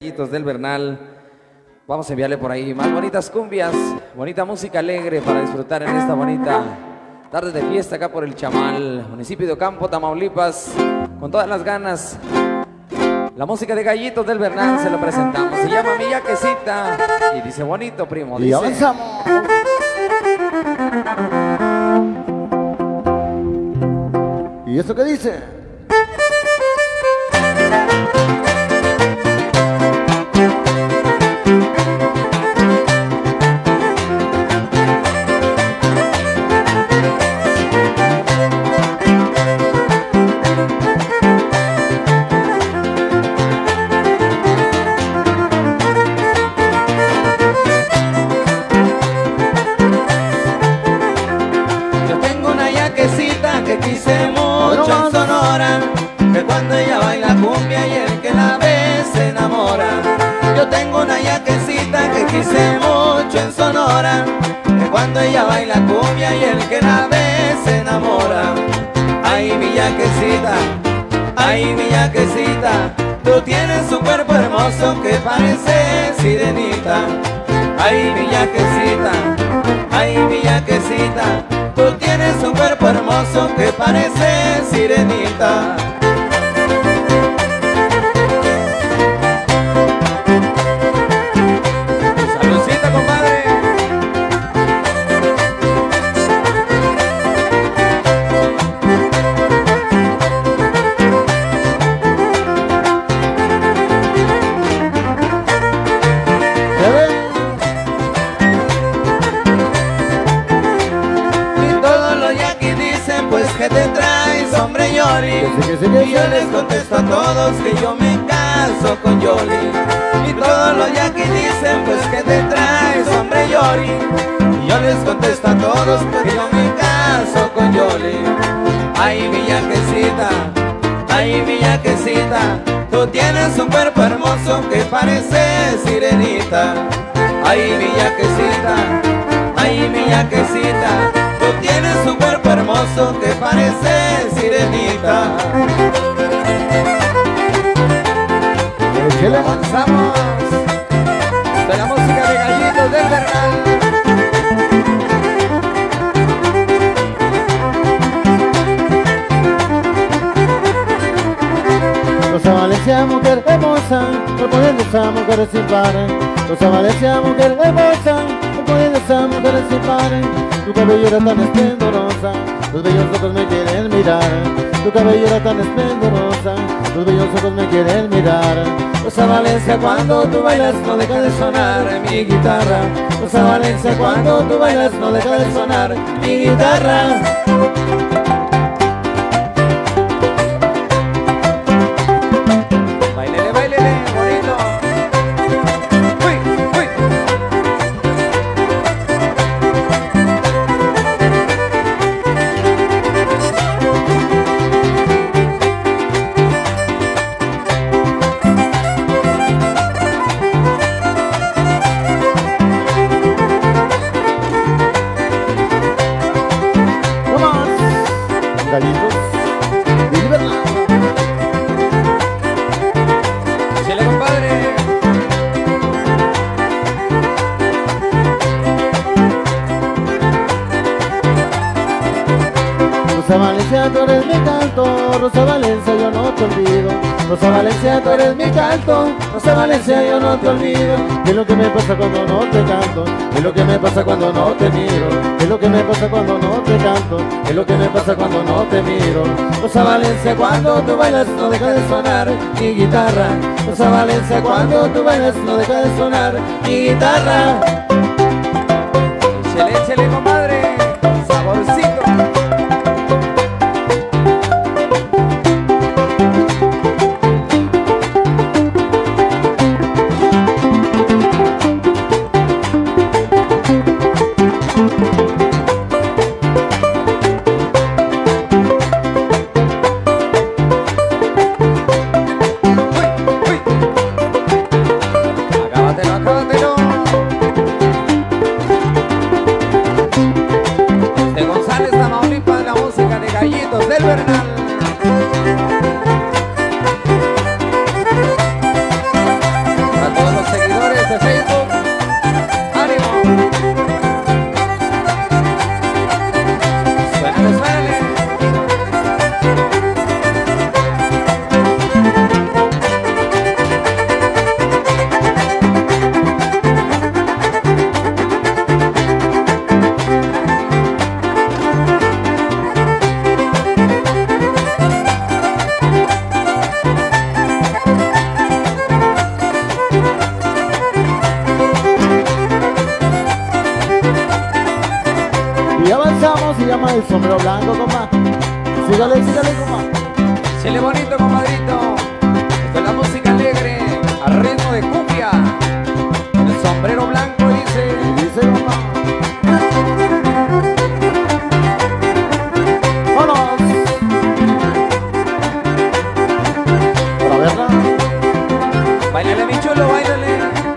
Del Bernal. Vamos a enviarle por ahí más bonitas cumbias, bonita música alegre para disfrutar en esta bonita tarde de fiesta acá por el Chamal, municipio de Ocampo, Tamaulipas, con todas las ganas. La música de Gallitos del Bernal se lo presentamos, se llama Mi Yaquecita y dice bonito, primo. Y dice, avanzamos. ¿Y eso qué dice? Que quise mucho en Sonora, que cuando ella baila cumbia y el que la ve se enamora. Yo tengo una yaquecita que quise mucho en Sonora, que cuando ella baila cumbia y el que la ve se enamora. Ay, mi yaquecita, ay, mi yaquecita, tú tienes un cuerpo hermoso que parece sirenita. Ay, mi yaquecita, ay, mi yaquecita, tú tienes un cuerpo hermoso que parece sirenita. Saludcita, compadre. Pues que te traes, hombre Yoli. Y yo les contesto a todos que yo me caso con Yoli. Y todos los yaquis dicen pues que te traes, hombre Yoli. Y yo les contesto a todos que yo me caso con Yoli. Ay, mi yaquecita, ay, mi yaquecita, tú tienes un cuerpo hermoso que parece sirenita. Ay, mi yaquecita, ay, mi yaquecita, tú tienes un cuerpo hermoso que parece sirenita. Avanzamos de la música de Gallitos del Bernal. Rosa Valencia, mujer hermosa, proponiendo esa mujer sin par. Rosa Valencia, mujer hermosa, proponiendo esa mujer sin par. Tu cabello era tan esplendorosa, tus bellos ojos me quieren mirar. Tu cabello era tan esplendorosa, tus bellos ojos me quieren mirar. Rosa Valencia, cuando tú bailas no deja de sonar mi guitarra. Rosa Valencia, cuando tú bailas no deja de sonar mi guitarra. Bailele, bailele, bonito. Uy, uy. Gallitos del Bernal. Chile, compadre. Rosa Valencia, tú eres mi canto, Rosa Valencia, yo no te olvido. Rosa Valencia, tú eres mi canto, Rosa Valencia, yo no te olvido. ¿Qué es lo que me pasa cuando no te canto? ¿Qué es lo que me pasa cuando no te miro? ¿Qué es lo que me pasa cuando no te canto? ¿Qué es lo que me pasa cuando no te miro? Rosa Valencia, cuando tú bailas no deja de sonar mi guitarra. Rosa Valencia, cuando tú bailas no deja de sonar mi guitarra. Échale, échale, compadre, saborcito. Acábatelo, acábatelo. compa, el sombrero blanco, compa. Sígale, compa. Chile bonito, compadrito. Esto es la música alegre, al ritmo de cumbia. El sombrero blanco dice. Dice, compa. ¡Vámonos! Para verla. Báilale, mi chulo, báilale.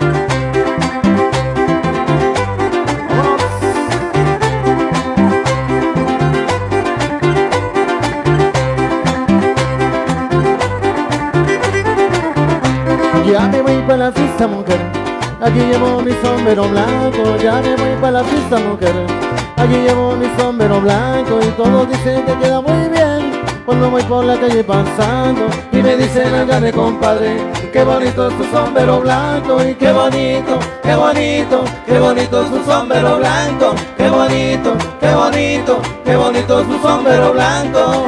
Ya me voy para la fiesta, mujer. Aquí llevo mi sombrero blanco. Ya me voy para la fiesta, mujer. Aquí llevo mi sombrero blanco. Y todos dicen que queda muy bien cuando voy por la calle pasando. Y me dicen, ándale, compadre, qué bonito es tu sombrero blanco. Y qué bonito, qué bonito, qué bonito es tu sombrero blanco. Qué bonito, qué bonito, qué bonito es tu sombrero blanco.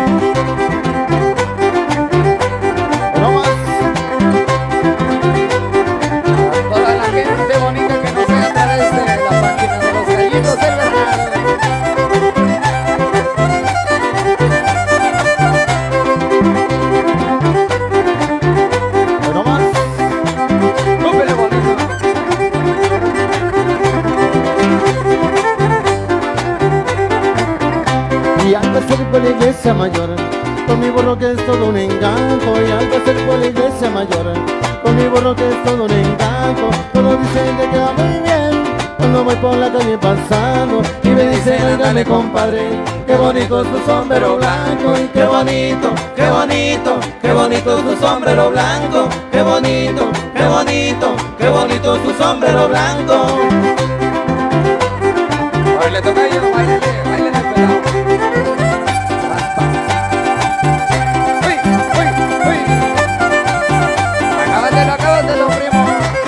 Y al pasar por la iglesia mayor, con mi burro que es todo un encanto. Y al pasar por la iglesia mayor, con mi burro que es todo un encanto. Todos dicen que queda muy bien cuando voy por la calle pasando. Y me dicen, ándale, compadre, qué bonito es tu sombrero blanco. Y qué bonito, qué bonito, qué bonito es tu sombrero blanco. Qué bonito, qué bonito, qué bonito es tu sombrero blanco. Ahora le toca a ellos, báilale, báilale al pelado. Acábatelo, primo.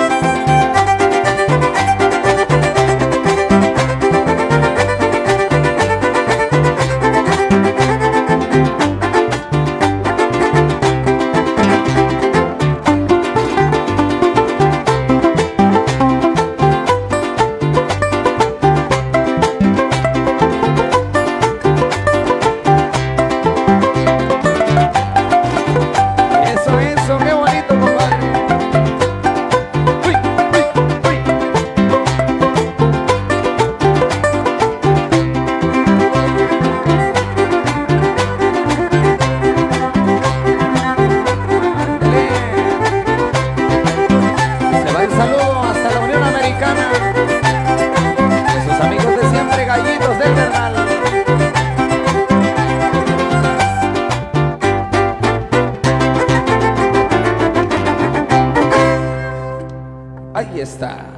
Eso, qué bonito, compadre. Se va el saludo hasta la Unión Americana. De sus amigos de siempre, gallitos del Bernal. Ahí está.